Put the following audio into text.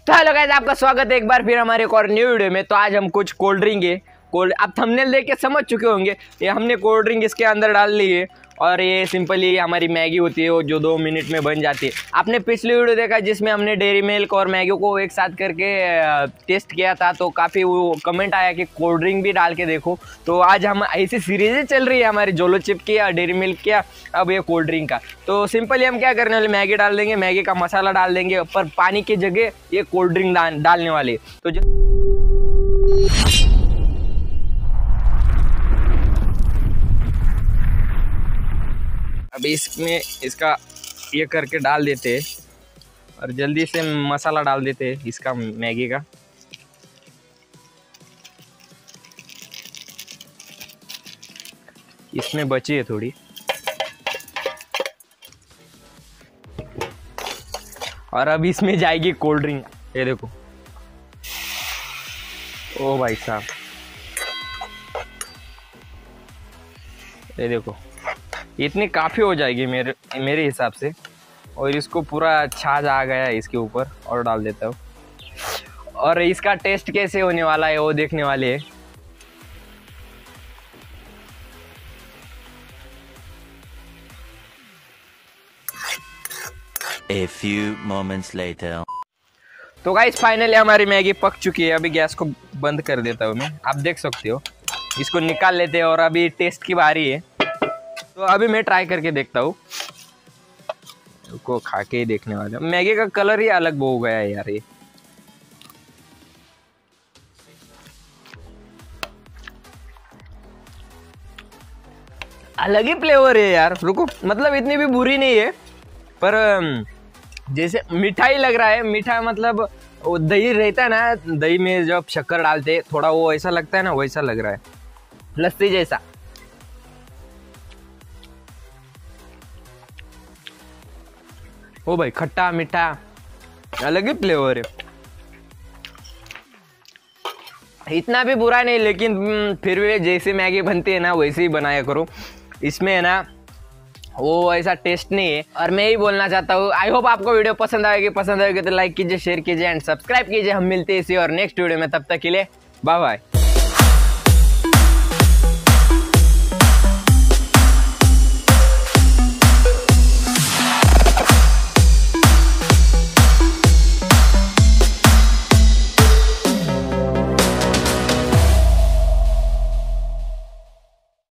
तो hello guys, आपका स्वागत है एक बार फिर हमारे एक और न्यू वीडियो में। तो आज हम कुछ कोल्ड ड्रिंक है, आप थंबनेल देख के समझ चुके होंगे। ये हमने कोल्ड ड्रिंक इसके अंदर डाल ली है और ये सिंपली हमारी मैगी होती है वो जो 2 मिनट में बन जाती है। आपने पिछली वीडियो देखा जिसमें हमने डेयरी मिल्क और मैगी को एक साथ करके टेस्ट किया था, तो काफ़ी वो कमेंट आया कि कोल्ड ड्रिंक भी डाल के देखो। तो आज हम ऐसी सीरीज़ चल रही है हमारी, जोलो चिप की या डेयरी मिल्क किया, अब ये कोल्ड ड्रिंक का। तो सिंपली हम क्या करने वाले, मैगी डाल देंगे, मैगी का मसाला डाल देंगे, पर पानी की जगह ये कोल्ड ड्रिंक डालने वाले। तो अभी इसमें इसका ये करके डाल देते हैं और जल्दी से मसाला डाल देते हैं इसका, मैगी का। इसमें बची है थोड़ी, और अब इसमें जाएगी कोल्ड ड्रिंक। ये देखो, ओ भाई साहब, ये देखो इतनी काफ़ी हो जाएगी मेरे हिसाब से। और इसको पूरा छाछ आ गया है इसके ऊपर, और डाल देता हूँ। और इसका टेस्ट कैसे होने वाला है वो देखने वाले हैं। A few moments later. तो गाइस फाइनली हमारी मैगी पक चुकी है। अभी गैस को बंद कर देता हूँ मैं, आप देख सकते हो। इसको निकाल लेते हैं और अभी टेस्ट की बारी है। तो अभी मैं ट्राई करके देखता हूँ, को खा के ही देखने वाला। मैगी का कलर ही अलग हो गया है यार, ये अलग ही फ्लेवर है यार। रुको, मतलब इतनी भी बुरी नहीं है, पर जैसे मिठाई लग रहा है। मीठा मतलब वो दही रहता है ना, दही में जब शक्कर डालते थोड़ा वो ऐसा लगता है ना, वैसा लग रहा है, लस्सी जैसा। ओ भाई, खट्टा मीठा अलग ही फ्लेवर है। इतना भी बुरा नहीं, लेकिन फिर भी जैसे मैगी बनती है ना वैसे ही बनाया करो। इसमें है ना वो ऐसा टेस्ट नहीं है। और मैं ही बोलना चाहता हूँ, आई होप आपको वीडियो पसंद आएगी तो लाइक कीजिए, शेयर कीजिए एंड सब्सक्राइब कीजिए। हम मिलते हैं इसी और नेक्स्ट वीडियो में, तब तक के लिए बाय बाय।